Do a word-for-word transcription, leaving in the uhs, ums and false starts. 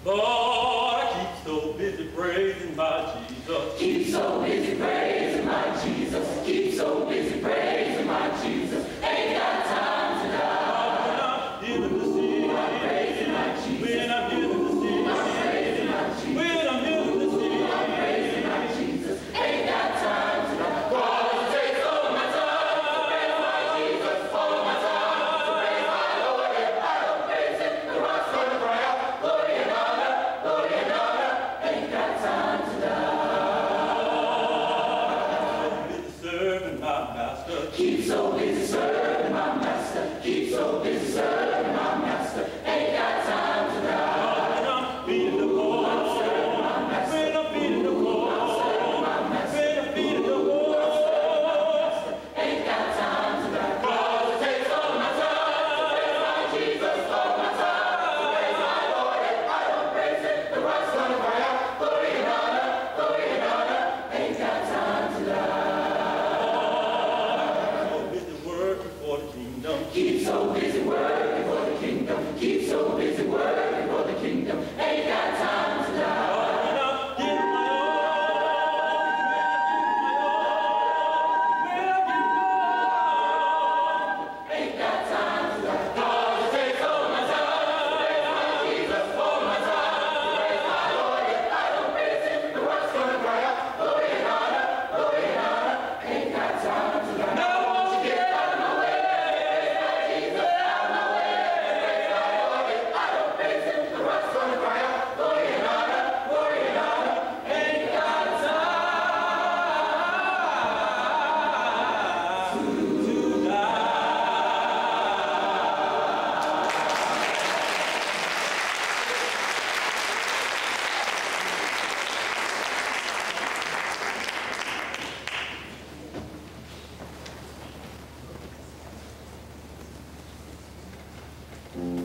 But I keep so busy praising my Jesus. Keep so busy praising my Jesus. Keep so busy praising my Jesus. Ain't got time to die. When I'm healing the sick, I'm praising my Jesus. when I'm healing the sick, I'm praising my Jesus. when I'm healing the sick, I'm praising my Jesus. Ain't got time to die. Cause it takes all my time to praise my Jesus. All my time to praise my Lord. If I don't praise him, the rock's gonna cry out. Glory and honor, glory and honor. Ain't got time to die. keep so busy serving my master. Keep so busy serving my master. Keep so busy serving my master. Ain't got time to die. When I'm feeding the poor, I'm serving my master. when I'm feeding the poor, I'm serving my master. when I'm feeding the poor, I'm serving my master. Ain't got time to die. Cause it takes all my time to praise my Jesus. All my time to praise my Lord. If I don't praise him, the rock's gonna cry out. Glory and honor, glory and honor. Ain't got time to die. Keep so busy working for the kingdom. Keep so busy working for the kingdom. Ain't got time to die. when I'm giving my all, when I'm giving my all, Ain't got time to die. Cause it takes all my time to praise my Jesus. All my time to praise my Lord. If I don't praise him, the rock's gonna cry out. Glory and honor, glory and honor. Ain't got time to die. Now won't you get out of my way? Praise my Jesus out of my way. Praise my Lord. If I don't praise him, the rock's gonna cry out. Glory and honor, glory and honor. Ain't got time to die. Thank you.